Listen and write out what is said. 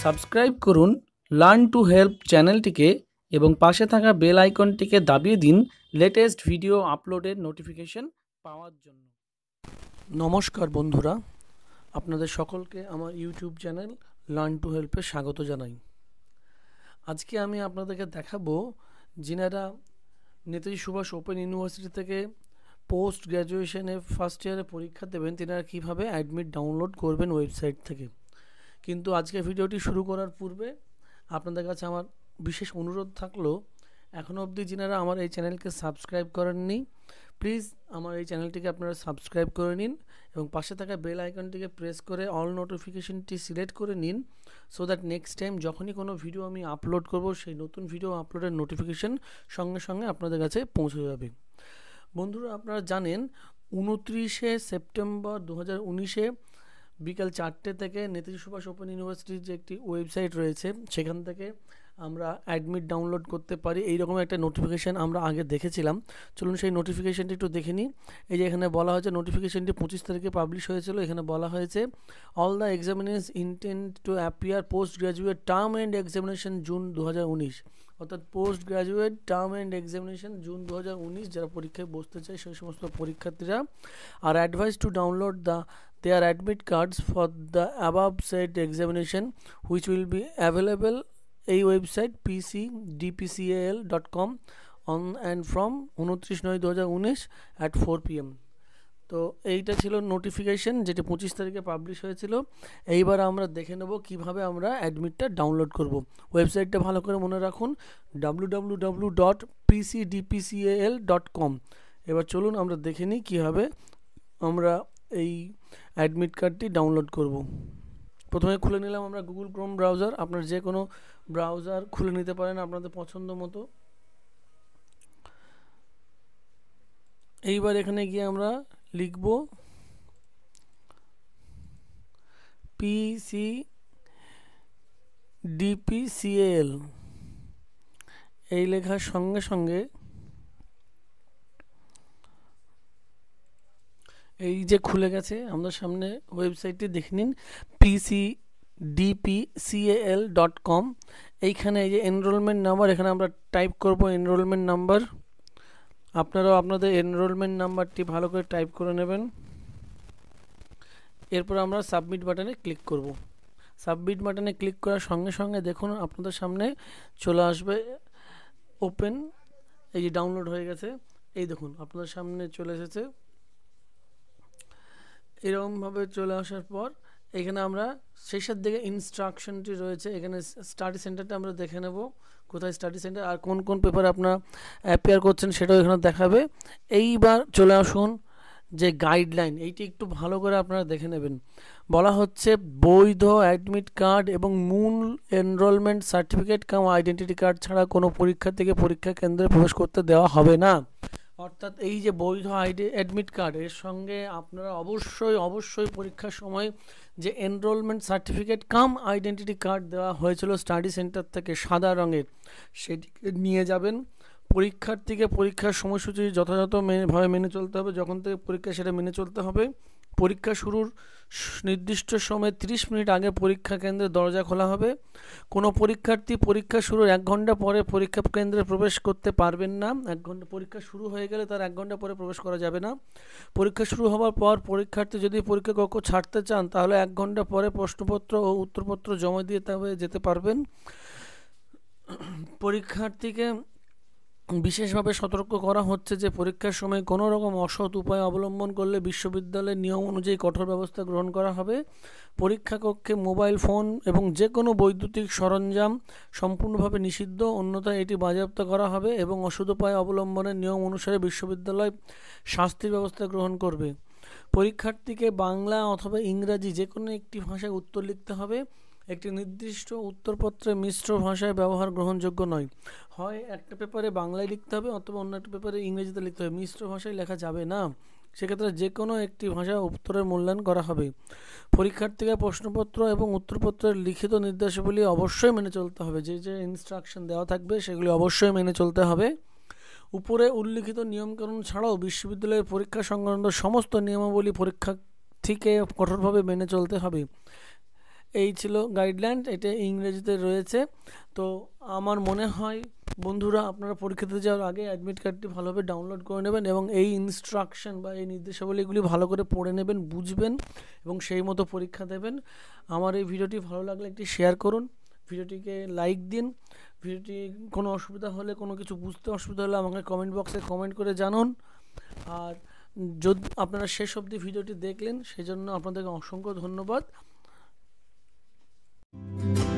Subscribe করুন learn to help চ্যানেলটিকে এবং পাশে থাকা বেল আইকনটিকে দাবিয়ে দিন লেটেস্ট ভিডিও আপলোডের নোটিফিকেশন পাওয়ার জন্য। নমস্কার বন্ধুরা, আপনাদের সকলকে আমার ইউটিউব চ্যানেল লার্ন টু হেল্পে স্বাগত জানাই। আজকে আমি আপনাদেরকে দেখাবো যিনারা নেতাজি সুভাষ ওপেন ইউনিভার্সিটি থেকে পোস্ট গ্র্যাজুয়েশনে ফার্স্ট ইয়ারে পরীক্ষা দেবেন, তিনারা কীভাবে অ্যাডমিট ডাউনলোড করবেন ওয়েবসাইট থেকে। কিন্তু আজকে ভিডিওটি শুরু করার পূর্বে আপনাদের কাছে আমার বিশেষ অনুরোধ থাকলো, এখনও অবধি যিনারা আমার এই চ্যানেলকে সাবস্ক্রাইব করেননি, প্লিজ আমার এই চ্যানেলটিকে আপনারা সাবস্ক্রাইব করে নিন এবং পাশে থাকা বেল আইকনটিকে প্রেস করে অল নোটিফিকেশনটি সিলেক্ট করে নিন, সো দ্যাট নেক্সট টাইম যখনই কোনো ভিডিও আমি আপলোড করব সেই নতুন ভিডিও আপলোডের নোটিফিকেশন সঙ্গে সঙ্গে আপনাদের কাছে পৌঁছে যাবে। বন্ধুরা, আপনারা জানেন 29শে সেপ্টেম্বর 2019-এ বিকাল 4টে থেকে নেতাজি সুভাষ ওপেন ইউনিভার্সিটির যে একটি ওয়েবসাইট রয়েছে সেখান থেকে আমরা অ্যাডমিট ডাউনলোড করতে পারি। এইরকম একটা নোটিফিকেশান আমরা আগে দেখেছিলাম। চলুন সেই নোটিফিকেশানটি একটু দেখে নিই। এই যে এখানে বলা হয়েছে নোটিফিকেশানটি 25 তারিখে পাবলিশ হয়েছিল। এখানে বলা হয়েছে all the examiners intend to appear post graduate term and examination June 2019, অর্থাৎ post graduate term and examination June 2019 যারা পরীক্ষায় বসতে চায় সেই সমস্ত পরীক্ষার্থীরা আর advise to download their admit cards for the above said examination, which will be available এই website pcdpcal.com on and from 29/9/2019 at 4 PM। তো এইটা ছিল নোটিফিকেশন যেটা 25 তারিখে পাবলিশ হয়েছিল। এইবার আমরা দেখে নেব কিভাবে আমরা অ্যাডমিটটা ডাউনলোড করব। ওয়েবসাইটটা ভালো করে মনে রাখুন, www.pcdpcal.com। এবার চলুন আমরা দেখে নিই কীভাবে আমরা এই অ্যাডমিট কার্ডটি ডাউনলোড করব। প্রথমে খুলে নিলাম আমরা গুগল ক্রোম ব্রাউজার। আপনারা যে কোনো ব্রাউজার খুলে নিতে পারেন আপনাদের পছন্দ মতো। এইবার এখানে গিয়ে আমরা লিখব PCDPCAL। এই লেখার সঙ্গে সঙ্গে এই যে খুলে গেছে আমাদের সামনে ওয়েবসাইটটি দেখে নিন, pcdpcal.com। এইখানে এই যে এনরোলমেন্ট নাম্বার, এখানে আমরা টাইপ করব এনরোলমেন্ট নাম্বার। আপনারাও আপনাদের এনরোলমেন্ট নাম্বারটি ভালো করে টাইপ করে নেবেন। এরপর আমরা সাবমিট বাটনে ক্লিক করব। সাবমিট বাটনে ক্লিক করার সঙ্গে সঙ্গে দেখুন আপনাদের সামনে চলে আসবে ওপেন। এই যে ডাউনলোড হয়ে গেছে, এই দেখুন আপনাদের সামনে চলে এসেছে। এরকমভাবে চলে আসার পর এখানে আমরা শেষের দিকে ইনস্ট্রাকশনটি রয়েছে, এখানে স্টাডি সেন্টারটা আমরা দেখে নেব কোথায় স্টাডি সেন্টার আর কোন কোন পেপারে আপনারা অ্যাপিয়ার করছেন সেটাও এখানে দেখাবে। এইবার চলে আসুন যে গাইডলাইন, এইটি একটু ভালো করে আপনারা দেখে নেবেন। বলা হচ্ছে বৈধ অ্যাডমিট কার্ড এবং মূল enrolment certificate cum identity card ছাড়া কোনো পরীক্ষার্থীকে পরীক্ষা কেন্দ্রে প্রবেশ করতে দেওয়া হবে না। অর্থাৎ এই যে বৈধ অ্যাডমিট কার্ড, এর সঙ্গে আপনারা অবশ্যই পরীক্ষার সময় যে enrolment certificate cum identity card দেওয়া হয়েছিল স্টাডি সেন্টার থেকে সাদা রঙের, সেটিকে নিয়ে যাবেন। পরীক্ষার্থীকে পরীক্ষার সময়সূচি যথাযথভাবে মেনে চলতে হবে, যখন থেকে পরীক্ষা সেটা মেনে চলতে হবে। পরীক্ষা শুরুর নির্দিষ্ট সময় 30 মিনিট আগে পরীক্ষা কেন্দ্রের দরজা খোলা হবে। কোনো পরীক্ষার্থী পরীক্ষা শুরুর 1 ঘন্টা পরে পরীক্ষা কেন্দ্রে প্রবেশ করতে পারবেন না। 1 ঘন্টা পরীক্ষা শুরু হয়ে গেলে তার 1 ঘন্টা পরে প্রবেশ করা যাবে না। পরীক্ষা শুরু হওয়ার পর পরীক্ষার্থী যদি পরীক্ষা কক্ষ ছাড়তে চান তাহলে 1 ঘন্টা পরে প্রশ্নপত্র ও উত্তরপত্র জমা দিয়ে যেতে পারবেন। পরীক্ষার্থীকে বিশেষভাবে সতর্ক করা হচ্ছে যে পরীক্ষার সময় কোনো রকম অসৎ উপায় অবলম্বন করলে বিশ্ববিদ্যালয়ের নিয়ম অনুযায়ী কঠোর ব্যবস্থা গ্রহণ করা হবে। পরীক্ষা কক্ষে মোবাইল ফোন এবং যে কোনো বৈদ্যুতিক সরঞ্জাম সম্পূর্ণভাবে নিষিদ্ধ, অন্যথায় এটি বাজেয়াপ্ত করা হবে এবং অসৎ উপায় অবলম্বনের নিয়ম অনুসারে বিশ্ববিদ্যালয় শাস্তির ব্যবস্থা গ্রহণ করবে। পরীক্ষার্থীকে বাংলা অথবা ইংরাজি যে কোনো একটি ভাষায় উত্তর লিখতে হবে। একটি নির্দিষ্ট উত্তরপত্রে মিশ্র ভাষায় ব্যবহার গ্রহণযোগ্য নয়। হয় একটা পেপারে বাংলায় লিখতে হবে অথবা অন্য একটা পেপারে ইংরেজিতে লিখতে হবে, মিশ্র ভাষায় লেখা যাবে না। সেক্ষেত্রে যে কোনো একটি ভাষায় উত্তরের মূল্যায়ন করা হবে। পরীক্ষার্থীকে প্রশ্নপত্র এবং উত্তরপত্রের লিখিত নির্দেশাবলী অবশ্যই মেনে চলতে হবে। যে যে ইনস্ট্রাকশন দেওয়া থাকবে সেগুলি অবশ্যই মেনে চলতে হবে। উপরে উল্লিখিত নিয়মকানুন ছাড়াও বিশ্ববিদ্যালয়ের পরীক্ষা সংক্রান্ত সমস্ত নিয়মাবলী পরীক্ষার্থীকে কঠোরভাবে মেনে চলতে হবে। এই ছিল গাইডলাইন, এটা ইংরেজিতে রয়েছে। তো আমার মনে হয় বন্ধুরা, আপনারা পরীক্ষা দিতে যাওয়ার আগে অ্যাডমিট কার্ডটি ভালোভাবে ডাউনলোড করে নেবেন এবং এই ইনস্ট্রাকশন বা এই নির্দেশাবলীগুলি ভালো করে পড়ে নেবেন, বুঝবেন এবং সেই মতো পরীক্ষা দেবেন। আমার এই ভিডিওটি ভালো লাগলে একটি শেয়ার করুন, ভিডিওটিকে লাইক দিন। ভিডিওটি কোনো অসুবিধা হলে, কোনো কিছু বুঝতে অসুবিধা হলে আমাকে কমেন্ট বক্সে কমেন্ট করে জানান। আর যদি আপনারা শেষ অবধি ভিডিওটি দেখলেন, সেজন্য আপনাদেরকে অসংখ্য ধন্যবাদ।